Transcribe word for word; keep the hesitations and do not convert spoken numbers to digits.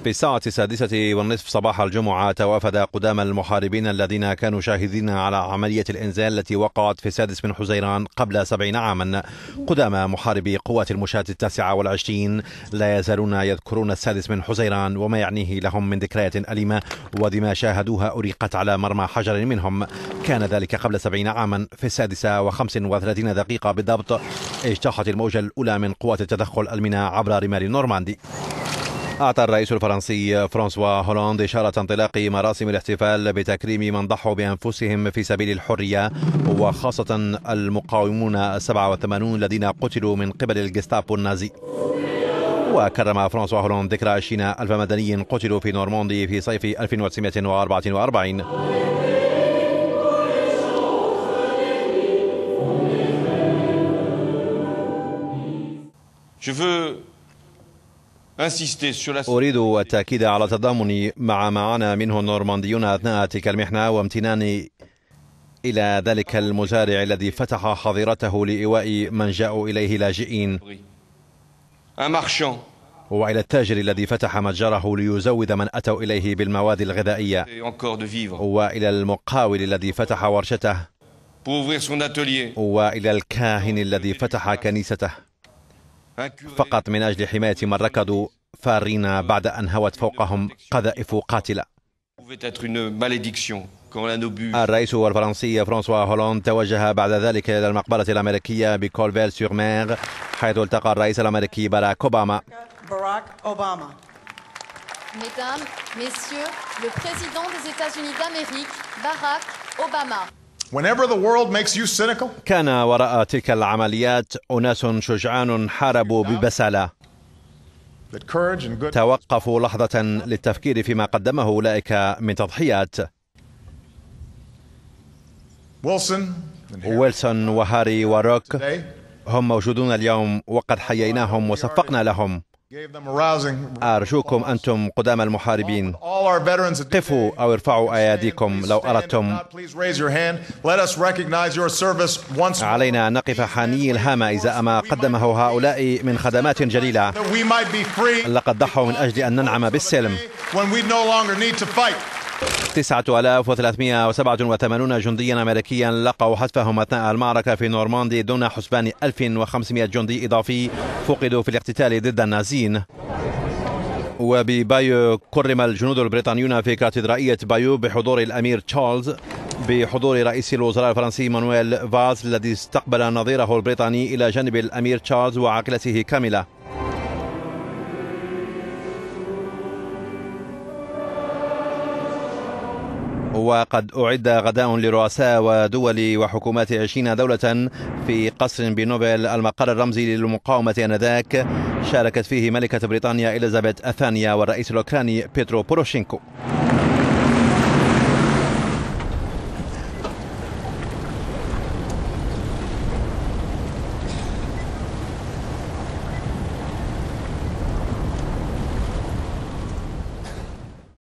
في الساعة السادسة والنصف صباح الجمعة توافد قدام المحاربين الذين كانوا شاهدين على عملية الإنزال التي وقعت في السادس من حزيران قبل سبعين عاما. قدام محاربي قوات المشاة التاسعة والعشرين لا يزالون يذكرون السادس من حزيران وما يعنيه لهم من ذكريات أليمة ودماء شاهدوها أريقت على مرمى حجر منهم. كان ذلك قبل سبعين عاما في السادسة وخمس وثلاثين دقيقة بالضبط اجتاحت الموجة الأولى من قوات التدخل الميناء عبر رمال نورماندي. أعطى الرئيس الفرنسي فرانسوا هولاند إشارة انطلاق مراسم الاحتفال بتكريم من ضحوا بأنفسهم في سبيل الحرية وخاصة المقاومون السبعة والثمانون الذين قتلوا من قبل الجستابو النازي. وكرم فرانسوا هولاند ذكرى عشرين ألف مدني قتلوا في نورماندي في صيف ألف وتسعمائة وأربعة وأربعين. أريد التأكيد على تضامني مع ما عانى منه النورمانديون أثناء تلك المحنة وامتناني إلى ذلك المزارع الذي فتح حظيرته لإيواء من جاءوا إليه لاجئين، وإلى التاجر الذي فتح متجره ليزود من أتوا إليه بالمواد الغذائية، وإلى المقاول الذي فتح ورشته، وإلى الكاهن الذي فتح كنيسته، فقط من أجل حماية من ركضوا فارين بعد أن هوت فوقهم قذائف قاتلة. الرئيس الفرنسي فرانسوا هولاند توجه بعد ذلك إلى المقبرة الأمريكية بكولفيل سور مير حيث التقى الرئيس الأمريكي باراك أوباما. Mesdames, Messieurs, le président des États-Unis d'Amérique, Barack Obama. Whenever the world makes you cynical, كان وراء تلك العمليات أناس شجعان حاربوا ببسالة، توقفوا لحظة للتفكير فيما قدمه أولئك من تضحيات. ويلسون وهاري وروك هم موجودون اليوم وقد حييناهم وصفقنا لهم. أرجوكم أنتم قدام المحاربين قفوا أو ارفعوا أيديكم لو أردتم. علينا أن نقف حاني الهامة إزاء ما قدمه هؤلاء من خدمات جليلة. لقد ضحوا من أجل أن ننعم بالسلم. تسعة آلاف وثلاثمائة وسبعة وثمانين جنديا أمريكيا لقوا حتفهم أثناء المعركة في نورماندي دون حسبان ألف وخمسمائة جندي إضافي فقدوا في الاقتتال ضد النازيين. وببايو كرم الجنود البريطانيون في كاتدرائية بايو بحضور الأمير تشارلز بحضور رئيس الوزراء الفرنسي مانويل فاز الذي استقبل نظيره البريطاني إلى جانب الأمير تشارلز وعائلته كاملة. وقد أعد غداء لرؤساء ودول وحكومات عشرين دولة في قصر بنوفل المقر الرمزي للمقاومة آنذاك، شاركت فيه ملكة بريطانيا إليزابيث الثانية والرئيس الأوكراني بيترو بوروشينكو.